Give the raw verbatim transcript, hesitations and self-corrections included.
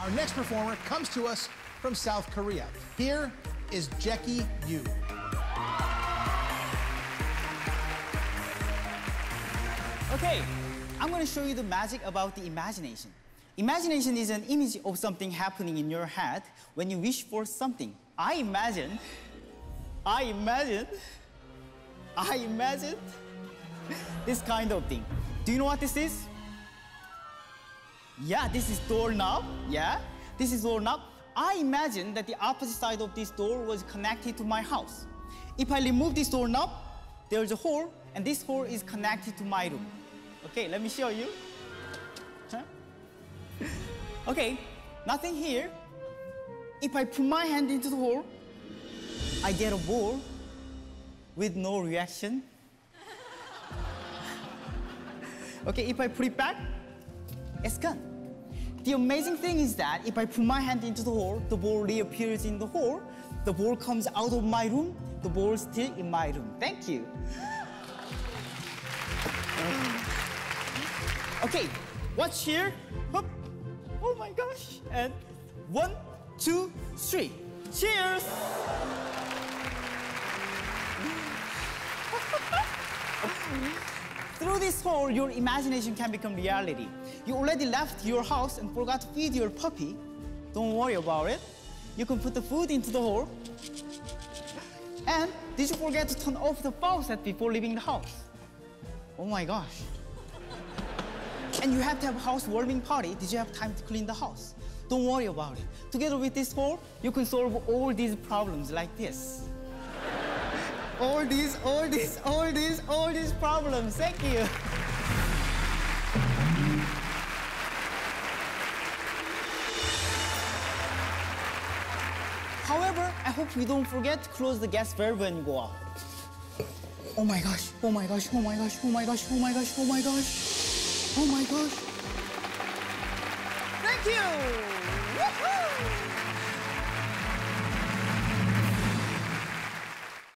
Our next performer comes to us from South Korea. Here is Jeki Yu. Okay, I'm going to show you the magic about the imagination. Imagination is an image of something happening in your head when you wish for something. I imagine, I imagine, I imagine this kind of thing. Do you know what this is? Yeah, this is doorknob. Yeah, this is doorknob. I imagine that the opposite side of this door was connected to my house. If I remove this doorknob, there's a hole, and this hole is connected to my room. Okay, let me show you. Huh? Okay, nothing here. If I put my hand into the hole, I get a ball with no reaction. Okay, if I put it back, it's gone. The amazing thing is that if I put my hand into the hole, the ball reappears in the hole, the ball comes out of my room, the ball is still in my room. Thank you. Okay, watch here. Hup. Oh my gosh. And one, two, three. Cheers! Through this hole, your imagination can become reality. You already left your house and forgot to feed your puppy. Don't worry about it. You can put the food into the hole. And did you forget to turn off the faucet before leaving the house? Oh my gosh. And you have to have a housewarming party. Did you have time to clean the house? Don't worry about it. Together with this hole, you can solve all these problems like this. all these, all these, all these, all these problems. Thank you. However, I hope you don't forget to close the gas valve when you go out. Oh my gosh, oh my gosh, oh my gosh, oh my gosh, oh my gosh, oh my gosh. Oh my gosh. Thank you.